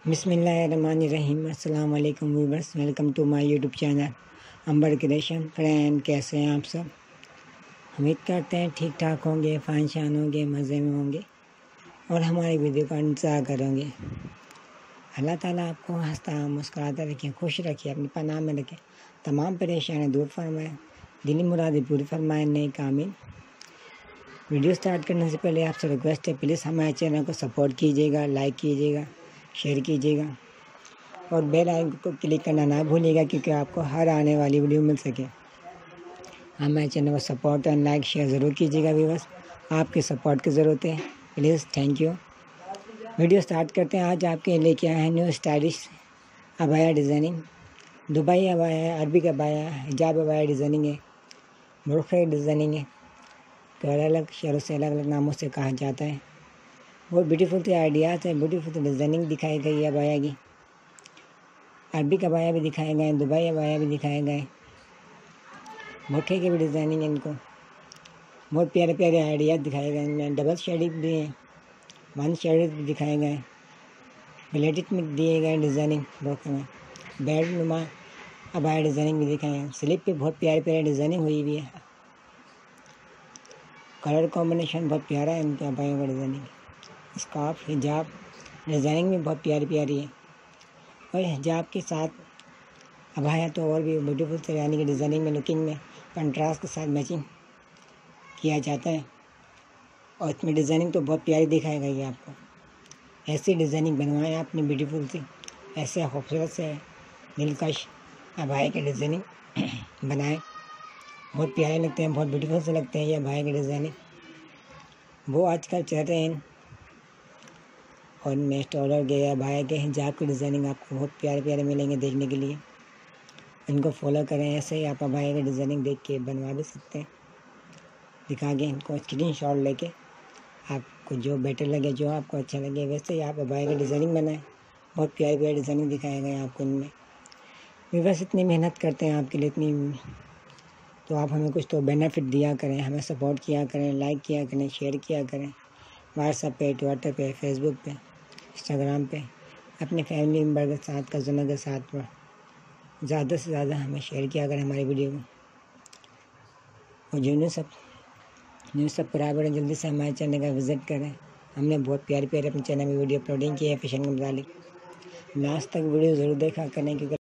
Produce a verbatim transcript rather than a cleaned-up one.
बिस्मिल्लाहिर्रहमानिर्रहीम। अस्सलाम वालेकुम viewers, welcome to my YouTube channel Ambar creation. Friend, कैसे हैं आप सब? उम्मीद करते हैं ठीक ठाक होंगे, फ़ान शान होंगे, मज़े में होंगे और हमारी वीडियो का इंतज़ार करेंगे। अल्लाह ताला आपको हंसता मुस्कुराता रखें, खुश रखें, अपनी पनाह में रखें, तमाम परेशानियाँ दूर फरमाएँ, दिली मुरादें पूरी फरमाएँ, नेक आमीन। वीडियो स्टार्ट करने से पहले आपसे रिक्वेस्ट है, प्लीज़ हमारे चैनल को सपोर्ट कीजिएगा, लाइक कीजिएगा, शेयर कीजिएगा और बेल आइकन को क्लिक करना ना भूलिएगा, क्योंकि आपको हर आने वाली वीडियो मिल सके। हमारे चैनल को सपोर्ट एंड लाइक शेयर ज़रूर कीजिएगा व्यूअर्स, आपकी सपोर्ट की ज़रूरत है, please, thank you. Video start करते हैं। आज आपके लेके आए हैं न्यू स्टाइलिश अबाया डिज़ाइनिंग। दुबई अबाया, अरबिक अबाया, हिजाब अबाया डिज़ाइनिंग है, बुर्क़े डिज़ाइनिंग है, तो अलग अलग शहरों से अलग अलग नामों से कहा जाता है। बहुत ब्यूटीफुल से आइडियाज़ है, ब्यूटीफुल से डिज़ाइनिंग दिखाई गई है अबाया की। अरबिक अबाया भी दिखाए गए, दुबई अबाया भी दिखाए गए, बुर्क़े की भी डिज़ाइनिंग है। इनको बहुत प्यारे प्यारे आइडियाज़ दिखाए गए हैं। डबल शेडिंग भी हैं, वन शेडेड भी दिखाए गए, प्लेटेड में दिए गए डिज़ाइनिंग बुर्क़े में, बेड नुमा अबाया डिज़ाइनिंग भी दिखाए हैं। स्लिप पे बहुत प्यारे प्यारे डिज़ाइनिंग हुई हुई है। कलर कॉम्बिनेशन बहुत प्यारा है इनके अबायों का डिज़ाइनिंग। स्कार्फ, हिजाब डिज़ाइनिंग भी बहुत प्यारी प्यारी है और हिजाब के साथ अबाया तो और भी ब्यूटीफुल से, यानी कि डिज़ाइनिंग में, लुकिंग में कंट्रास्ट के साथ मैचिंग किया जाता है और इसमें डिज़ाइनिंग तो बहुत प्यारी दिखाई गई है। आपको ऐसी डिज़ाइनिंग बनवाएं आप अपनी ब्यूटीफुल सी, ऐसे खूबसूरत से दिलकश अबाया की डिज़ाइनिंग बनाएं। बहुत प्यारे लगते हैं, बहुत ब्यूटीफुल से लगते हैं ये अबाया की डिज़ाइनिंग। वो आजकल चल रहे हैं और नेक्स्ट ऑर्डर गया अबाया के हिजाब की डिज़ाइनिंग आपको बहुत प्यारे प्यारे मिलेंगे देखने के लिए। इनको फॉलो करें, ऐसे ही आप अबाया की डिज़ाइनिंग देख के बनवा भी सकते हैं। दिखा के इनको स्क्रीन शॉट लेके आपको जो बेटर लगे, जो आपको अच्छा लगे, वैसे ही आप अबाया की डिज़ाइनिंग बनाएं। बहुत प्यारे प्यारे डिज़ाइनिंग दिखाए गए आपको इनमें। व्यूअर्स, इतनी मेहनत करते हैं आपके लिए, इतनी, तो आप हमें कुछ तो बेनिफिट दिया करें, हमें सपोर्ट किया करें, लाइक किया करें, शेयर किया करें, व्हाट्सएप पे, ट्विटर पे, फेसबुक पे, इंस्टाग्राम पे, अपने फैमिली मेम्बर के साथ, कज़नों के साथ ज़्यादा से ज़्यादा हमें शेयर किया करें हमारी वीडियो को। और जो न्यू सब न्यू सब्सक्राइबर हैं, जल्दी से हमारे चैनल का विज़िट करें। हमने बहुत प्यारे प्यारे अपने चैनल में वीडियो अपलोडिंग की है फैशन के मुतालिक। लास्ट तक वीडियो ज़रूर देखा करें, क्योंकि